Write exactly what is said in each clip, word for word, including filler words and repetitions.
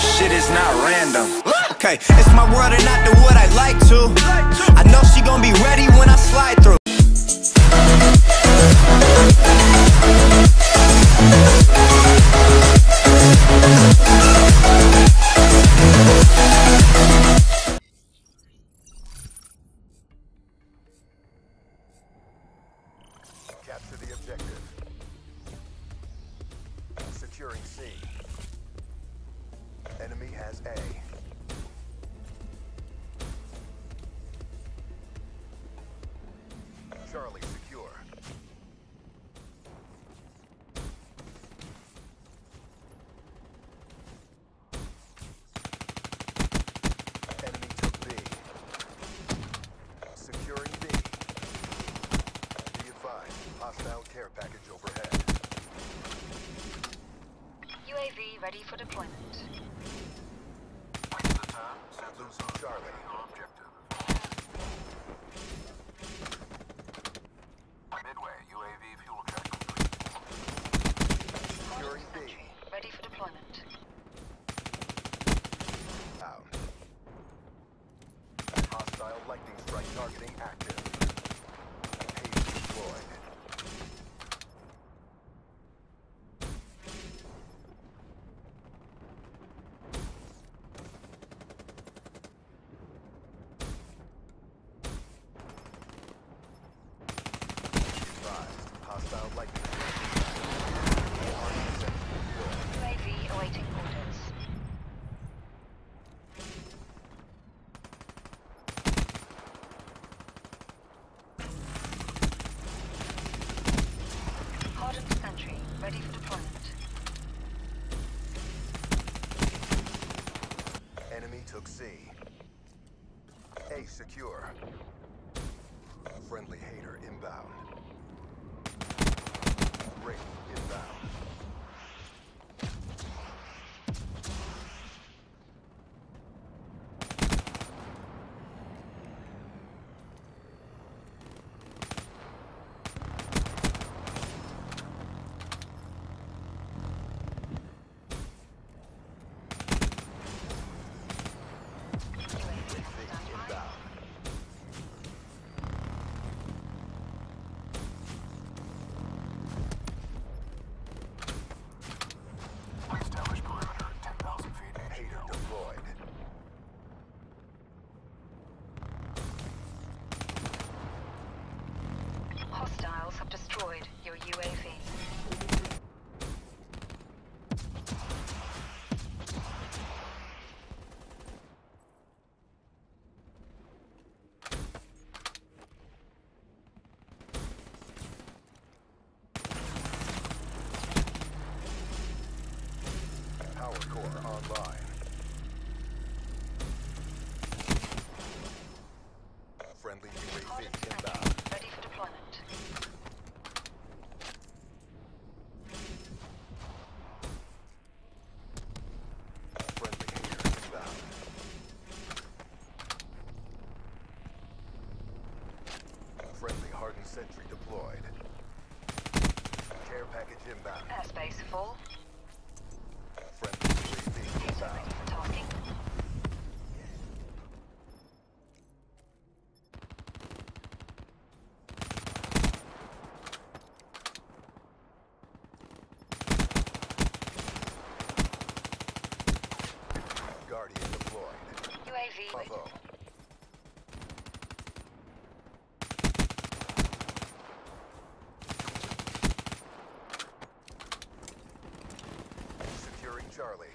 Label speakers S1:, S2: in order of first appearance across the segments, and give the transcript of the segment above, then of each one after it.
S1: shit is not random. Okay, it's my world and not the what I like to. I know she gon' be ready when I slide through.
S2: Capture the objective. Securing C. Enemy has A. Charlie secure. Enemy took B. Securing B. Be advised, hostile care package overhead.
S3: U A V ready for deployment.
S2: Losing Charlie.
S4: Objective. Midway, U A V fuel check complete.
S2: Securing B.
S3: Ready for deployment.
S2: Out. Hostile lightning strike targeting active. Page deployed. Hostile lightning.
S3: U A V awaiting orders. Hardened sentry ready for deployment.
S2: Enemy took C. A secure. Friendly hater inbound. Ring inbound.
S3: Hostiles have destroyed your U A V.
S2: Power core online. Friendly U A V inbound.
S3: Ready for deployment.
S2: Friendly hater inbound. Friendly hardened sentry deployed. Care package inbound.
S3: Airspace full.
S2: Friendly U A V
S3: Taser
S2: inbound.
S3: ready for tasking.
S2: Guardian deployed.
S3: U A V
S2: Bravo. Securing Charlie.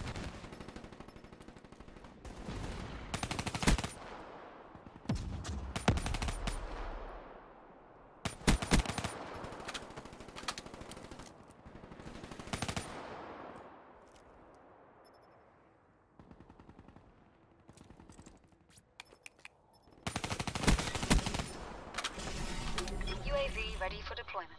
S3: U A V ready for deployment.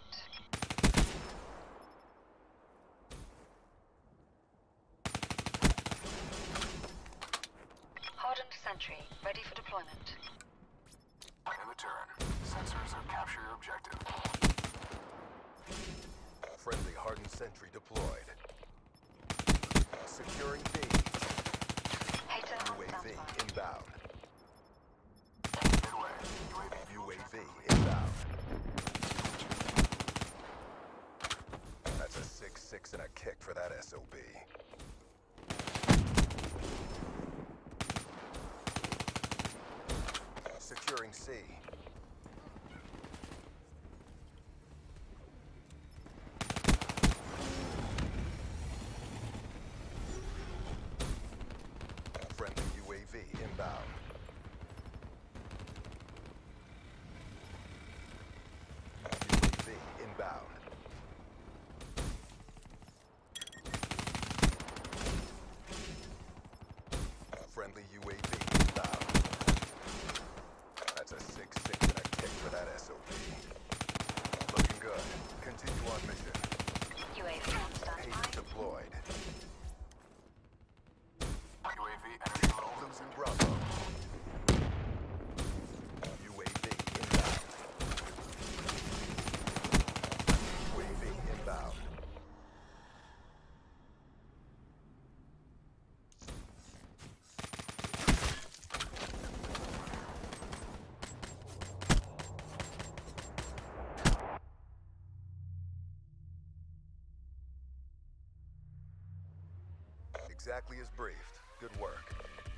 S3: Hardened sentry ready for deployment.
S4: In the turn, sensors have captured your objective.
S2: Friendly hardened sentry deployed. Securing B. six and a kick for that S O B. Securing C. Friendly U A V inbound. U A V inbound. Friendly U A V inbound. That's a six six and a kick for that S O B. Looking good. Continue on mission.
S3: U A V on
S2: Page
S3: standby.
S2: deployed.
S4: U A V energy low.
S2: Losing Bravo. U A V inbound. U A V inbound. Exactly as briefed. Good work.